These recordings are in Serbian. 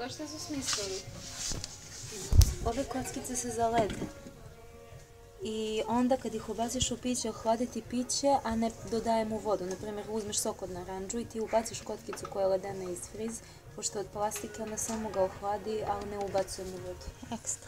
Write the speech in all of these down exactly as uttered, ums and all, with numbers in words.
Ko šta su smislili? Ove kockice se zalede. I onda kad ih ubaciš u piće, ohladiti piće, a ne dodaje mu vodu. Naprimjer, uzmeš sok od naranđu i ti ubaciš kockicu koja je ledena iz friz, pošto od plastike ona samo ga ohladi, ali ne ubacuje mu vodu. Ekstra.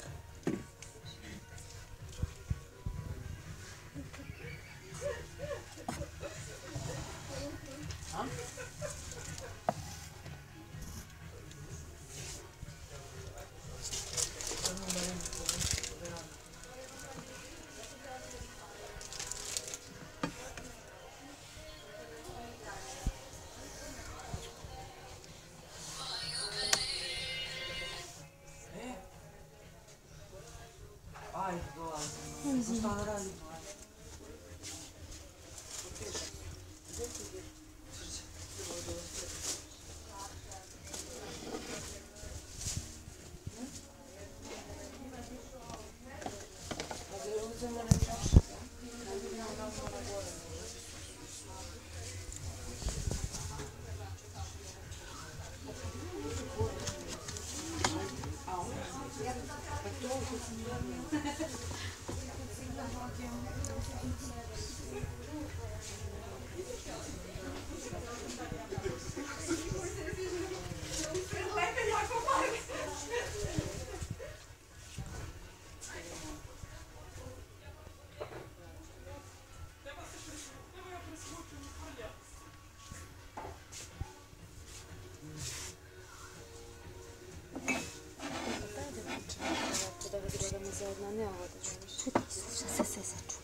Ajde, dolazim. Šta ona radi? Da ga gledamo zajedno, ne ovo da želiš. Slušaj, se se začu.